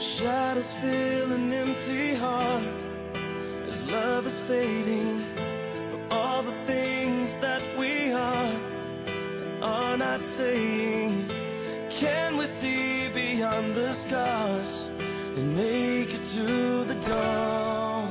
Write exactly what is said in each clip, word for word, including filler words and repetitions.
Shadows fill an empty heart as love is fading from all the things that we are and are not saying. Can we see beyond the scars and make it to the dawn?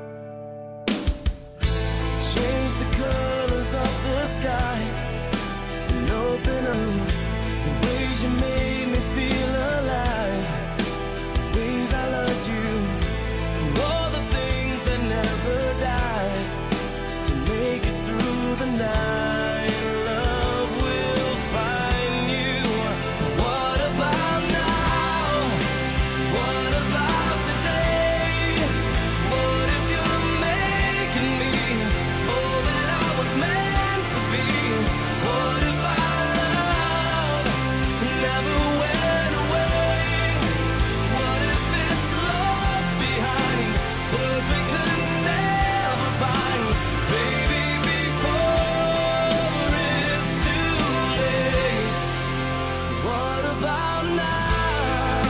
Change the colors of the sky and open up the ways you made me feel alive, the ways I loved you, for all the things that never died, to make it through the night. Love will find you. What about now? What about today? What if you're making me all that I was meant to be? What if our love never went away? What if it's lost behind words we could never find? Baby, before it's too late. What about now?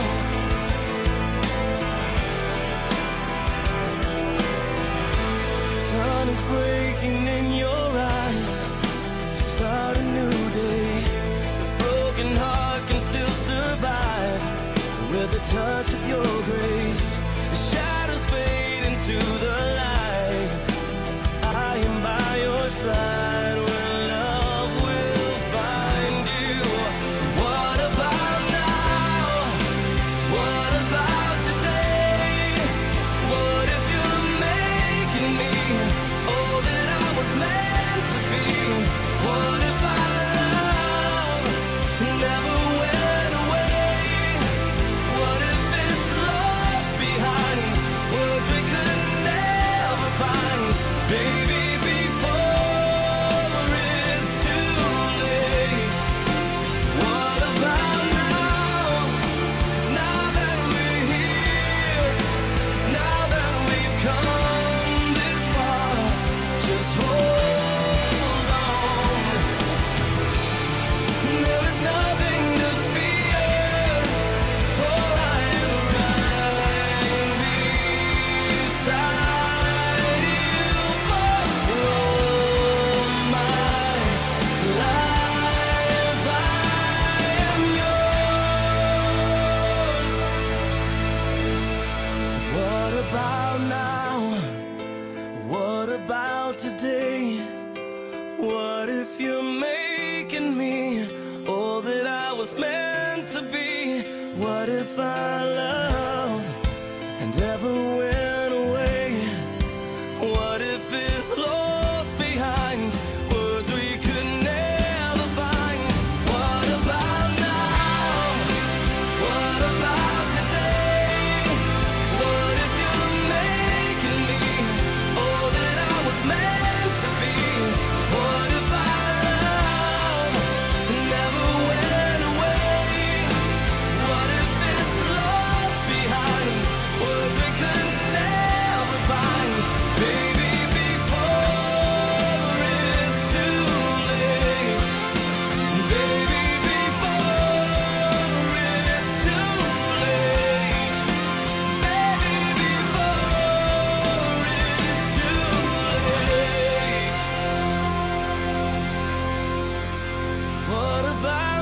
Sun is breaking in your eyes. Start a new day. This broken heart can still survive with the touch of your grace. The shadows fade into the light. I am by your side when love will find you. What about now? What about today? What if you're making me all that I was meant to be? What if our love never went away? What if it's lost behind words we could never find? Baby, before it's too late. What about now? Now that we're here, now that we've come this far, just hold on. There is nothing to fear, for I am right beside you for all my life. I am yours. What about now? What about today? What if you're making me all that I was meant to be? What if our love and ever went away? What if it's lost behind words we could never find? What about now? What about today? What if you're making me all that I was meant to be? What if our love never went away? What if it's lost behind words we could never find? Baby, before it's too late. Baby, before it's too late. Baby, before it's too late. What about